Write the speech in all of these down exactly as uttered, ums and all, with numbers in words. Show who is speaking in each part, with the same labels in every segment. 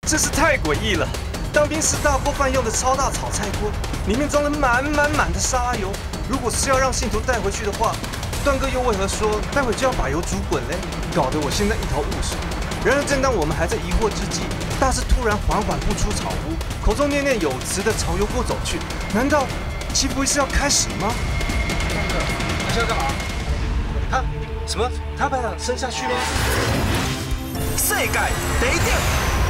Speaker 1: 真是太诡异了。当兵是大锅饭用的超大炒菜锅，里面装了满满满的沙拉油。如果是要让信徒带回去的话，段哥又为何说待会就要把油煮滚嘞？搞得我现在一头雾水。然而，正当我们还在疑惑之际，大师突然缓缓步出草屋，口中念念有词的朝油锅走去。难道祈福仪式要开始了吗？
Speaker 2: 段哥，你现在干嘛？他什么？他把他升下去吗？世界第一点。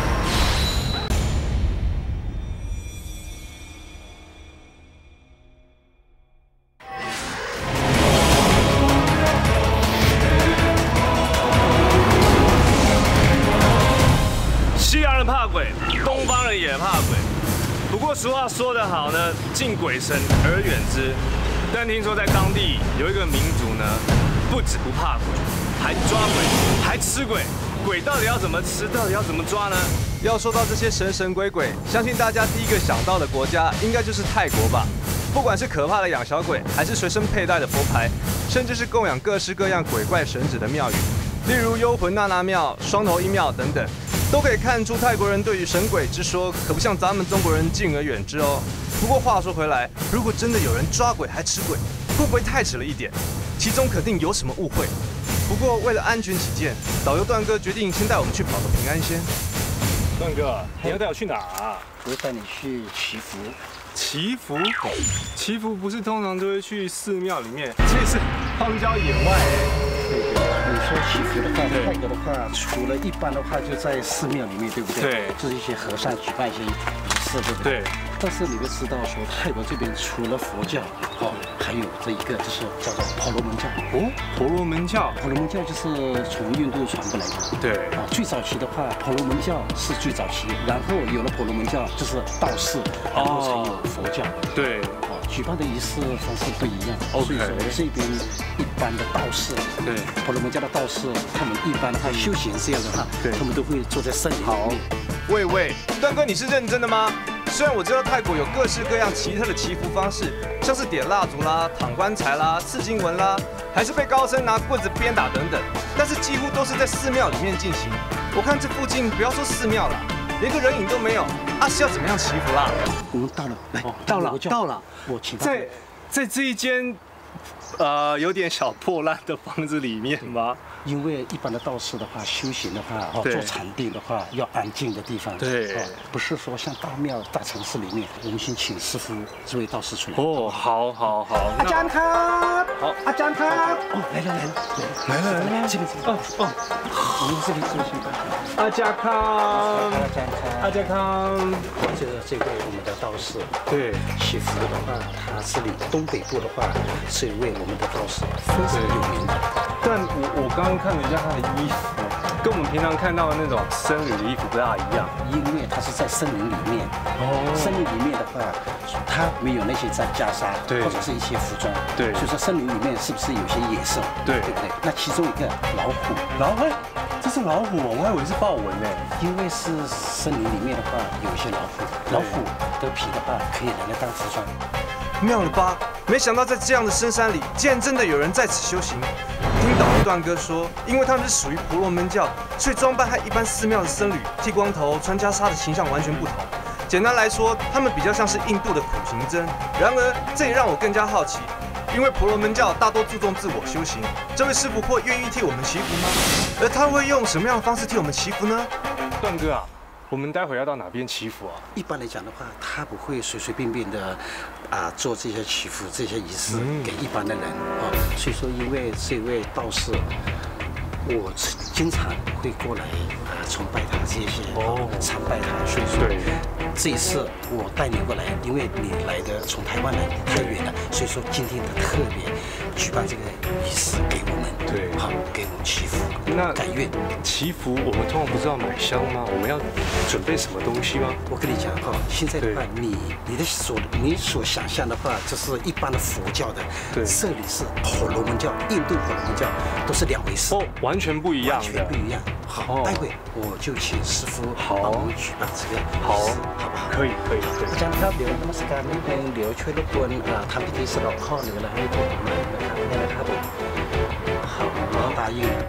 Speaker 1: 西洋人怕鬼，东方人也怕鬼。不过俗话说得好呢，敬鬼神而远之。但听说在当地有一个民族呢，不止不怕鬼，还抓鬼，还吃鬼。鬼到底要怎么吃？到底要怎么抓呢？要说到这些神神鬼鬼，相信大家第一个想到的国家应该就是泰国吧。不管是可怕的养小鬼，还是随身佩戴的佛牌，甚至是供养各式各样鬼怪神祇的庙宇，例如幽魂娜娜庙、双头鹰庙等等。 都可以看出泰国人对于神鬼之说可不像咱们中国人敬而远之哦。不过话说回来，如果真的有人抓鬼还吃鬼，会不会太迟了一点？其中肯定有什么误会。不过为了安全起见，导游段哥决定先带我们去跑个平安仙。段哥，你要带我去哪啊？
Speaker 3: 我带你去祈福。
Speaker 1: 祈福？祈福不是通常都会去寺庙里面？这是荒郊野外哎。
Speaker 3: 你说祈福的话，泰国的话，除了一般的话就在寺庙里面，对不对？
Speaker 1: 对，
Speaker 3: 就是一些和尚举办一些仪式，对不对？对。但是你会知道说，泰国这边除了佛教，哦，还有这一个就是叫做婆罗门教。
Speaker 1: 哦，婆罗门教，
Speaker 3: 婆罗门教就是从印度传过来的。对。啊，最早期的话，婆罗门教是最早期，然后有了婆罗门教，就是道士，然后才有佛教。
Speaker 1: 对。
Speaker 3: 举办的仪式方式不一样，所以说这边一般的道士，对，婆罗门教的道士，他们一般的话修行这样的话，对，他们都会坐在森林里面。
Speaker 1: 喂喂，段哥，你是认真的吗？虽然我知道泰国有各式各样奇特的祈福方式，像是点蜡烛啦、躺棺材啦、刺经文啦，还是被高僧拿棍子鞭打等等，但是几乎都是在寺庙里面进行。我看这附近不要说寺庙了。 连个人影都没有，啊是要怎么样祈福啦？
Speaker 3: 我们到了，来，
Speaker 1: 到了，到了。
Speaker 3: 我请
Speaker 1: 在在这一间，呃，有点小破烂的房子里面吗？
Speaker 3: 因为一般的道士的话，修行的话，哦，做禅定的话，要安静的地方。对，哦，不是说像大庙、大城市里面，我们先请师傅这位道士出来。
Speaker 1: 哦，好，好，好。
Speaker 3: 阿江ครับ好，阿江ครับ哦，来了，来了，
Speaker 1: 来了，来了，
Speaker 3: 这边，这边。哦哦，我们这里坐下。
Speaker 1: 阿家康，
Speaker 3: 阿江康，
Speaker 1: 阿家康，
Speaker 3: 这个这位我们的道士。
Speaker 1: 对，
Speaker 3: 祈福的话，他是里东北部的话，是一位我们的道士，非常有名的。
Speaker 1: 但我我刚。 看了一下他的衣服，跟我们平常看到的那种僧侣的衣服不大一样，
Speaker 3: 因为他是在森林里面。哦，森林里面的话，他没有那些在袈裟，对，或者是一些服装，对，所以说森林里面是不是有些野兽？对，对不对？那其中一个老虎，
Speaker 1: 老虎，这是老虎，我还以为是豹纹呢。
Speaker 3: 因为是森林里面的话，有一些老虎，老虎的皮的话可以拿来当服装。
Speaker 1: 妙了吧？没想到在这样的深山里，竟然真的有人在此修行。 听导游段哥说，因为他们是属于婆罗门教，所以装扮和一般寺庙的僧侣剃光头、穿袈裟的形象完全不同。简单来说，他们比较像是印度的苦行僧。然而，这也让我更加好奇，因为婆罗门教大多注重自我修行，这位师傅会愿意替我们祈福吗？而他会用什么样的方式替我们祈福呢？段哥啊，我们待会要到哪边祈福啊？
Speaker 3: 一般来讲的话，他不会随随便便的。 啊，做这些祈福、这些仪式给一般的人啊，所以说，因为这位道士，我经常会过来啊崇拜他这些哦，参拜他，所以说这一次我带你过来，因为你来的从台湾来太远了，所以说今天他特别举办这个仪式给我们，对，好给我们祈福，
Speaker 1: 那
Speaker 3: 改运。
Speaker 1: 祈福我们通常不是要买香吗？我们要准备什么东西吗？
Speaker 3: 我跟你讲哈，现在的话，你你的所你所想象的话，这是一般的佛教的，对，这里是婆罗门教，印度婆罗门教都是两回事哦，
Speaker 1: 完全不一样的，
Speaker 3: 完全不一样。好，待会我就请师傅帮我们举办这个
Speaker 1: 好，
Speaker 3: 好不好？
Speaker 1: 可以，可以，可以。
Speaker 3: อาจารย์ครับเดี๋ยวนมัสการนิดนึงเดี๋ยวช่วยรบกวนทำพิธีสะเดาะเคราะห์หรืออะไรให้พวกผมหน่อยนะครับนี่นะครับผม好，答应。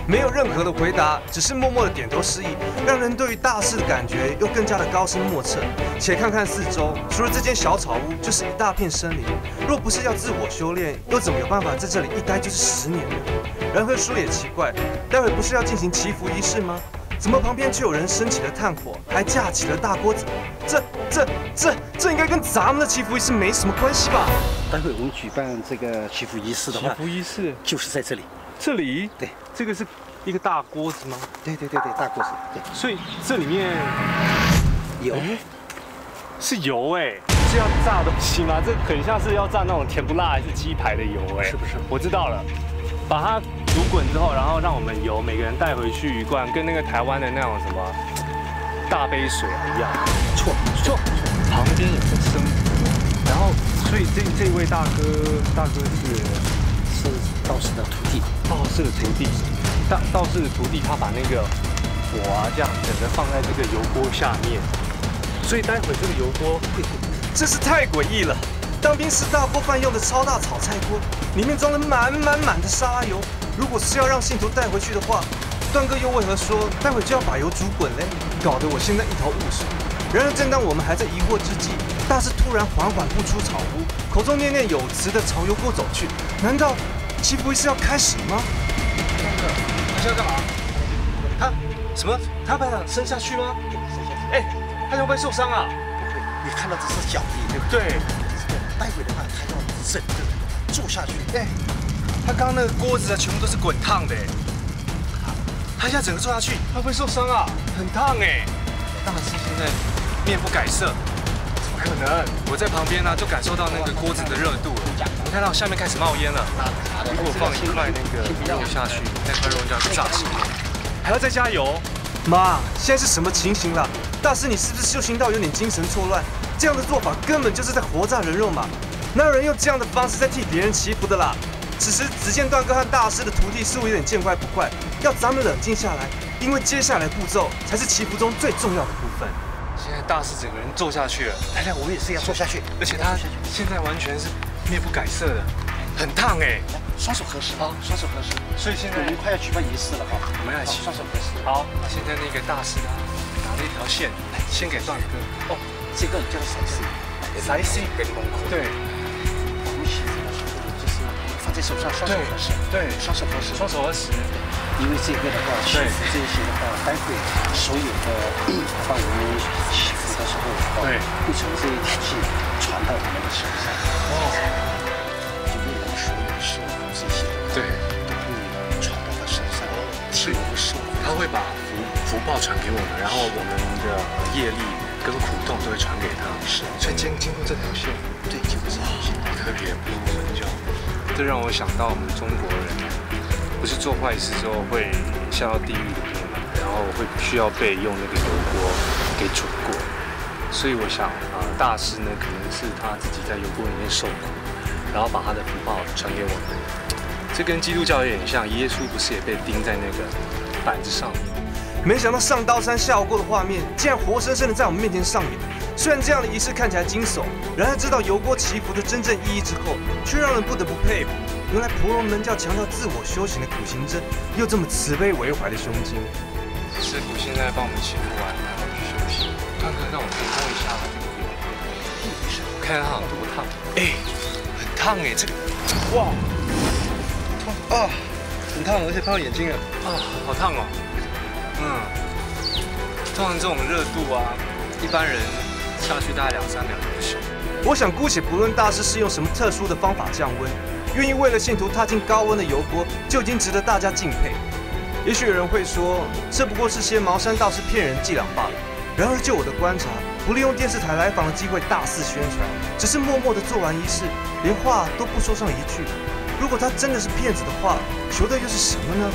Speaker 2: 没有任何的回答，只是默默的点头示意，让人对于大事的感觉又更加的高深莫测。且看看四周，除了这间小草屋，就是一大片森林。若不是要自我修炼，又怎么有办法在这里一待就是十年呢？然而说也奇怪，待会不是要进行祈福仪式吗？怎么旁边就有人升起了炭火，还架起了大锅子？这、这、这、这应该跟咱们的祈福仪式没什么关系吧？
Speaker 3: 待会我们举办这个祈福仪式的话，
Speaker 1: 祈福仪式
Speaker 3: 就是在这里。
Speaker 1: 这里？
Speaker 3: 对，
Speaker 1: 这个是一个大锅子吗？
Speaker 3: 对对对对，大锅子。对，
Speaker 1: 所以这里面
Speaker 3: 有。
Speaker 1: 是油哎，是要炸东西吗？这很像是要炸那种甜不辣还是鸡排的油哎，
Speaker 3: 是不是？
Speaker 1: 我知道了，把它煮滚之后，然后让我们油每个人带回去一罐，跟那个台湾的那种什么大杯水一样。
Speaker 3: 错错，
Speaker 1: 旁边有个生火，然后所以这这位大哥大哥是
Speaker 3: 是道士的徒弟，
Speaker 1: 道士的徒弟，道道士的徒弟他把那个火啊这样整个放在这个油锅下面。所以待会这个油锅，
Speaker 2: 真是太诡异了。当兵吃大锅饭用的超大炒菜锅，里面装了满满满的沙拉油。如果是要让信徒带回去的话，段哥又为何说待会就要把油煮滚嘞？搞得我现在一头雾水。然而正当我们还在疑惑之际，大师突然缓缓步出草屋，口中念念有词的朝油锅走去。难道祈福仪式要开始吗？
Speaker 3: 段哥，
Speaker 2: 他现在干嘛？他什么？他把他生下去吗？哎。他会不会受伤啊？
Speaker 3: 不会，你看到这是脚力，对不
Speaker 2: 对？
Speaker 3: 对。待会的话，他要整个坐下去。
Speaker 2: 哎，他刚刚那个锅子啊，全部都是滚烫的。他现在整个坐下去，他会不会受伤啊？很烫哎。大师现在面不改色，怎么可能？我在旁边呢、啊，就感受到那个锅子的热度了。你看到下面开始冒烟了。如果放一块那个肉下去，那块肉就要炸熟了，还要再加油。妈，现在是什么情形了？大师，你是不是修行到有点精神错乱？这样的做法根本就是在活炸人肉嘛！哪有人用这样的方式在替别人祈福的啦？此时，只见段哥和大师的徒弟似乎有点见怪不怪，要咱们冷静下来，因为接下来步骤才是祈福中最重要的部分。现在大师整个人坐下去了，
Speaker 3: 来来，我也是要坐下去，
Speaker 2: 而且他现在完全是面不改色的，很烫哎！
Speaker 3: 双手合十，好，双手合十。
Speaker 2: 所以现在
Speaker 3: 我们快要举办仪式了哈，
Speaker 2: 我们要一起
Speaker 3: 双手合十。
Speaker 2: 好，现在那个大师啊，拿了一条线，先给段哥。
Speaker 3: 哦，这个叫做骰子，
Speaker 2: 骰子跟龙口。对。
Speaker 3: 我们写这个就是放在手上，双手合十。对，双手合十，
Speaker 2: 双手合十。
Speaker 3: 因为这个的话，祈福这些的话，待会所有的帮我们祈福的时候，
Speaker 2: 对，
Speaker 3: 会从这一体系传到我们的手上。哦。就为我们所有的师傅这些，
Speaker 2: 对，
Speaker 3: 都会传到他身上，替我们收。
Speaker 2: 他会把福福报传给我们，然后我们的业力跟苦痛都会传给他。是，所以经经过这条线，
Speaker 3: 对，经过这条线，
Speaker 2: 特别不同门教。这让我想到我们中国人，不是做坏事之后会下到地狱里面嘛，然后会需要被用那个油锅给煮过。所以我想啊、呃，大师呢可能是他自己在油锅里面受苦，然后把他的福报传给我们。这跟基督教有点像，耶稣不是也被钉在那个板子上面？没想到上刀山下油锅的画面，竟然活生生的在我们面前上演。虽然这样的仪式看起来惊悚，然而知道油锅祈福的真正意义之后，却让人不得不佩服。原来婆罗门教强调自我修行的苦行僧，又这么慈悲为怀的胸襟。师傅现在帮我们祈福完，然后去休息。刚刚让我可以摸一下这个油，我看它有多烫。哎，很烫哎，这个，哇，痛啊，很烫，而且烫到眼睛了。啊，好烫哦。嗯，通常这种热度啊，一般人下去大概两三秒就不行。我想姑且不论大师是用什么特殊的方法降温，愿意为了信徒踏进高温的油锅，就已经值得大家敬佩。也许有人会说，这不过是些茅山道士骗人伎俩罢了。然而就我的观察，不利用电视台来访的机会大肆宣传，只是默默地做完仪式，连话都不说上一句。如果他真的是骗子的话，求的又是什么呢？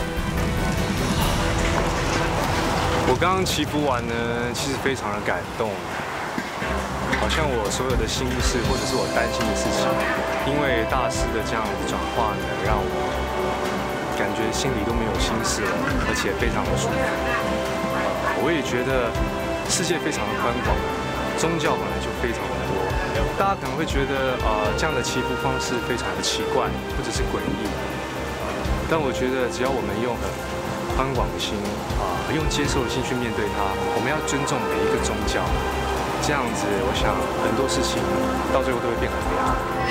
Speaker 2: 我刚刚祈福完呢，其实非常的感动，好像我所有的心事或者是我担心的事情，因为大师的这样转化呢，让我感觉心里都没有心事了，而且非常的舒服。我也觉得世界非常的宽广，宗教本来就非常的多，大家可能会觉得呃这样的祈福方式非常的奇怪或者是诡异，但我觉得只要我们用很宽广的心啊，用接受的心去面对它。我们要尊重每一个宗教，这样子，我想很多事情到最后都会变很美好。